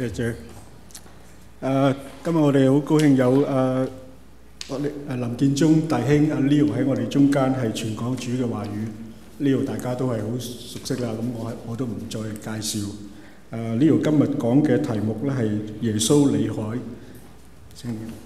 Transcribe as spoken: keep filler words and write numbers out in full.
謝謝。誒，今日我哋好高興有誒我哋誒林建中弟兄阿 Leo 喺我哋中間係傳講主嘅話語。Leo 大家都係好熟悉啦，咁我我都唔再介紹。誒 Leo 今日講嘅題目咧係耶穌裏海。請